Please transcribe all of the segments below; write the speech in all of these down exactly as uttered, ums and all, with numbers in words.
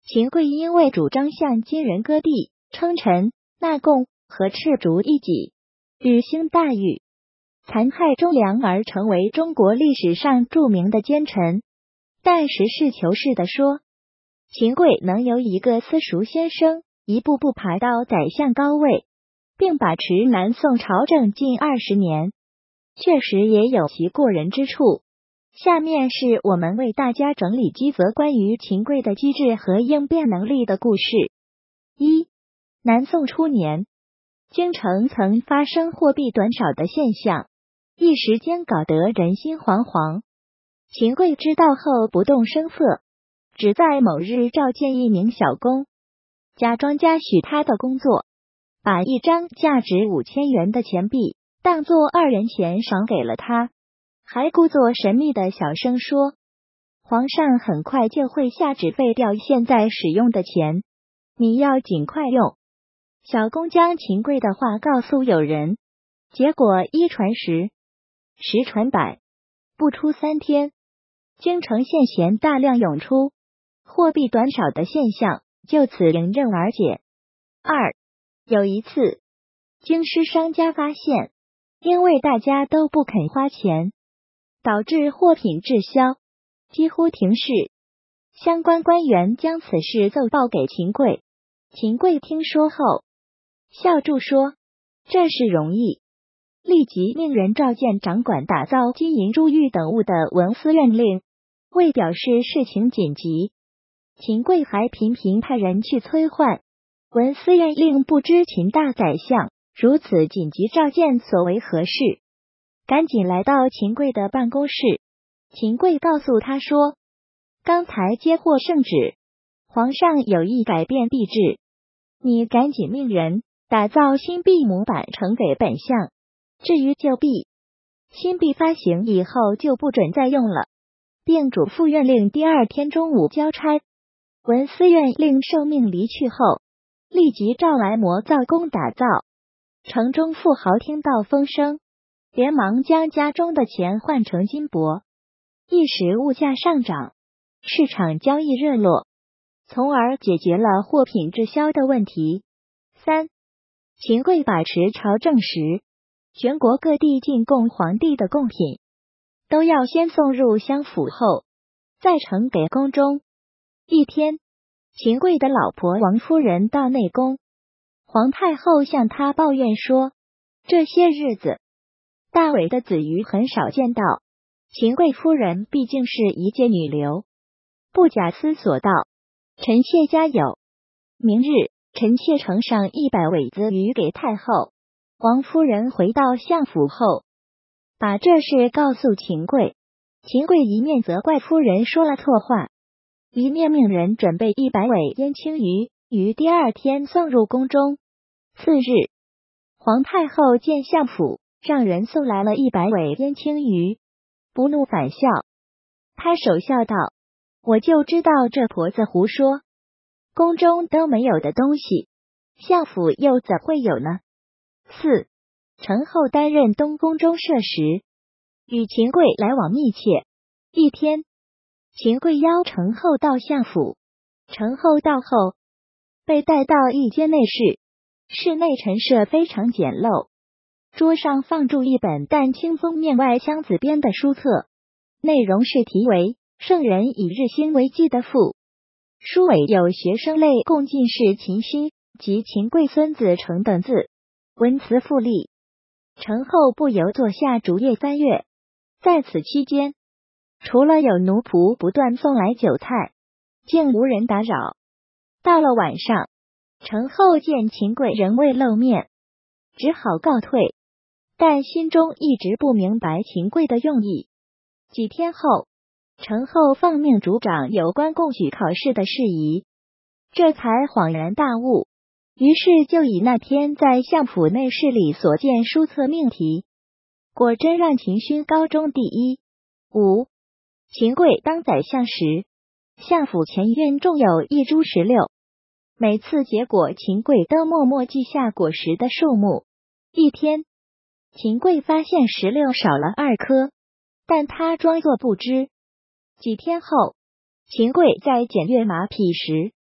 秦桧因为主张向金人割地、称臣、纳贡和赤足一己，屡兴大狱，残害忠良而成为中国历史上著名的奸臣。但实事求是地说，秦桧能由一个私塾先生一步步爬到宰相高位，并把持南宋朝政近二十年，确实也有其过人之处。下面是我们为大家整理几则关于秦桧的机智和应变能力的故事。一、南宋初年，京城曾发生货币短少的现象，一时间搞得人心惶惶。秦桧知道后不动声色，只在某日召见一名小工，假装嘉许他的工作，把一张价值五千元的钱币当作二人钱赏给了他，还故作神秘的小声说，皇上很快就会下旨废掉现在使用的钱，你要尽快用。小工将秦桧的话告诉友人，结果一传十，十传百，不出三天，京城现钱大量涌出，货币短少的现象就此迎刃而解。二、有一次，京师商家发现，因为大家都不肯花钱，导致货品滞销，几乎停市。相关官员将此事奏报给秦桧，秦桧听说后，笑住说，这事容易，立即命人召见掌管打造金银珠玉等物的文思院令，为表示事情紧急，秦桧还频频派人去催唤。文思院令不知秦大宰相如此紧急召见所为何事，赶紧来到秦桧的办公室。秦桧告诉他说，刚才接获圣旨，皇上有意改变币制，你赶紧命人打造新币模板呈给本相。至于旧币，新币发行以后就不准再用了，并嘱咐院令第二天中午交差。文思院令受命离去后，立即召来模造工打造。城中富豪听到风声，连忙将家中的钱换成金帛，一时物价上涨，市场交易热络，从而解决了货品滞销的问题。三、秦桧把持朝政时，全国各地进贡皇帝的贡品都要先送入相府后，再呈给宫中。一天，秦桧的老婆王夫人到内宫，皇太后向她抱怨说，这些日子大伟的子瑜很少见到。秦桧夫人毕竟是一介女流，不假思索道，臣妾家有，明日臣妾呈上一百尾子鱼给太后。王夫人回到相府后，把这事告诉秦桧。秦桧一面责怪夫人说了错话，一面命人准备一百尾烟青鱼，于第二天送入宫中。次日，皇太后见相府让人送来了一百尾烟青鱼，不怒反笑，拍手笑道，我就知道这婆子胡说，宫中都没有的东西，相府又怎会有呢？四、陈后担任东宫中摄时，与秦桧来往密切。一天，秦桧邀陈后到相府，陈后到后，被带到一间内室，室内陈设非常简陋，桌上放住一本淡青封面外枪子边的书册，内容是题为《圣人以日兴为基》的赋，书尾有学生类共进士秦勋及秦桧孙子成等字，文辞富丽。陈后不由坐下逐页翻阅，在此期间，除了有奴仆不断送来酒菜，竟无人打扰。到了晚上，陈后见秦桧仍未露面，只好告退，但心中一直不明白秦桧的用意。几天后，陈后放命主掌有关贡举考试的事宜，这才恍然大悟，于是就以那天在相府内室里所见书册命题，果真让秦勋高中第一。五、秦桧当宰相时，相府前院种有一株石榴，每次结果秦桧都默默记下果实的数目。一天，秦桧发现石榴少了二颗，但他装作不知。几天后，秦桧在检阅马匹时，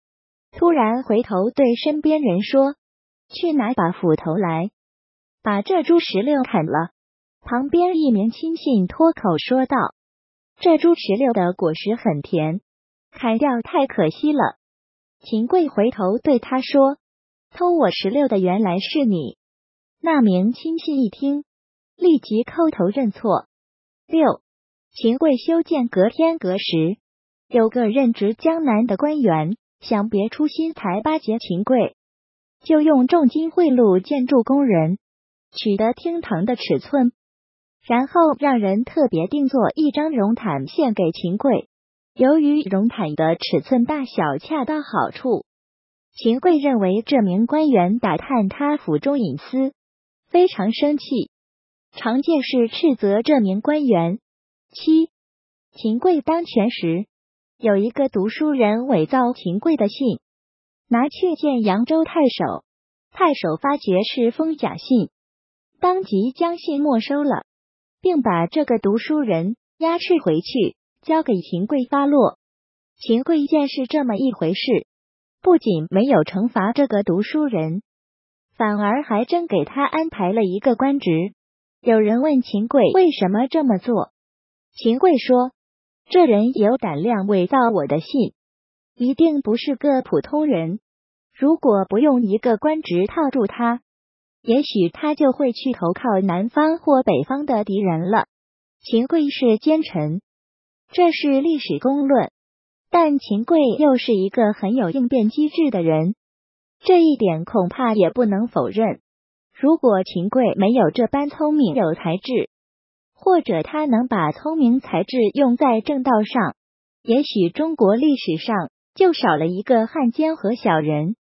突然回头对身边人说：“去拿把斧头来，把这株石榴砍了。”旁边一名亲信脱口说道：“这株石榴的果实很甜，砍掉太可惜了。”秦桧回头对他说：“偷我石榴的原来是你。”那名亲信一听，立即叩头认错。六，秦桧修建隔天阁时，有个任职江南的官员想别出心裁巴结秦桧，就用重金贿赂建筑工人，取得厅堂的尺寸，然后让人特别定做一张绒毯献给秦桧。由于绒毯的尺寸大小恰到好处，秦桧认为这名官员打探他府中隐私，非常生气，常借势斥责这名官员。七，秦桧当权时，有一个读书人伪造秦桧的信，拿去见扬州太守，太守发觉是封假信，当即将信没收了，并把这个读书人押斥回去，交给秦桧发落。秦桧见是这么一回事，不仅没有惩罚这个读书人，反而还真给他安排了一个官职。有人问秦桧为什么这么做，秦桧说：“这人有胆量伪造我的信，一定不是个普通人。如果不用一个官职套住他，也许他就会去投靠南方或北方的敌人了。”秦桧是奸臣，这是历史公论，但秦桧又是一个很有应变机智的人，这一点恐怕也不能否认。如果秦桧没有这般聪明有才智，或者他能把聪明才智用在正道上，也许中国历史上就少了一个汉奸和小人。